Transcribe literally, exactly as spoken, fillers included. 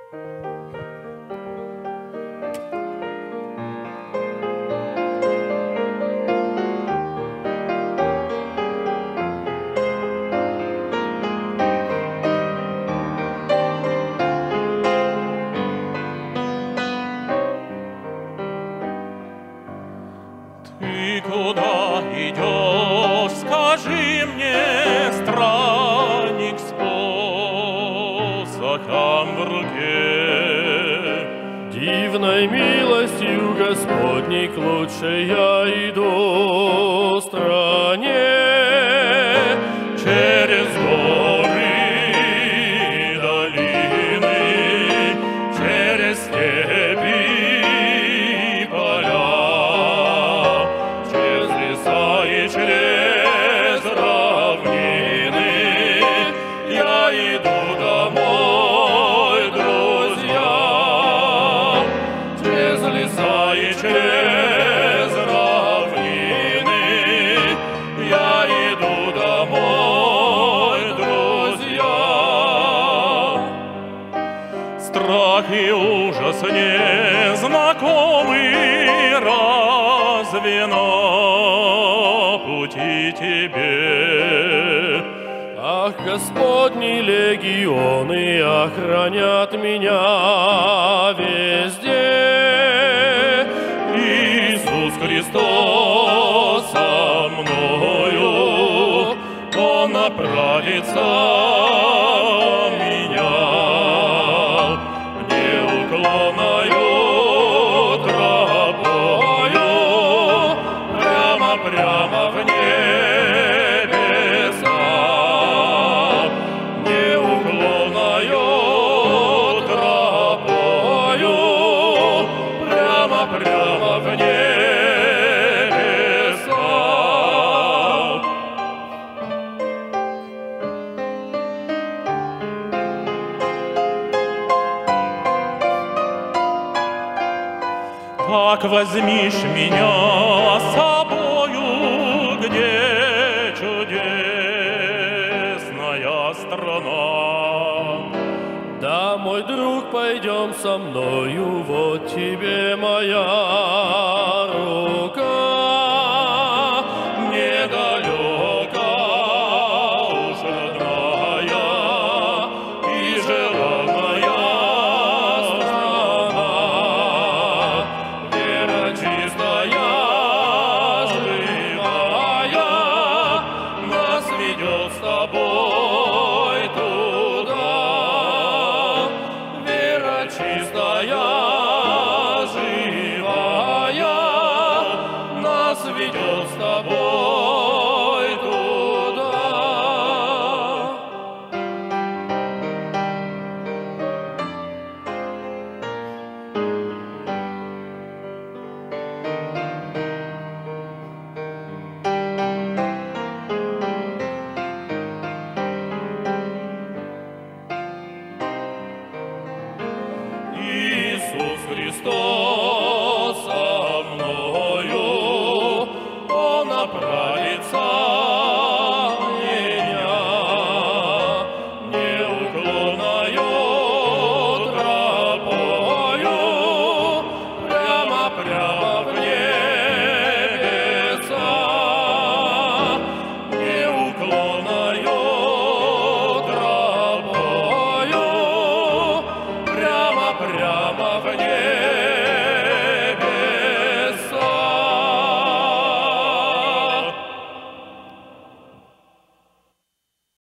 Ты куда идешь, скажи мне, странник с посохом в руке? Дивной милостью Господней к лучшей я иду стране. Через горы и долины, через степи и поля, через леса и через равнины я иду домой, друзья. Через леса и через равнины я иду домой, друзья. Страх и ужас незнакомый разве на пути тебе? Ах, Господни легионы охранят меня везде. Иисус Христос со мною, Он направится меня неуклонною тропою прямо-прямо в небеса. Неуклонною тропою прямо-прямо в небеса. Так возьмишь меня с собою, где чудесная страна. Да, мой друг, пойдем со мною, вот тебе моя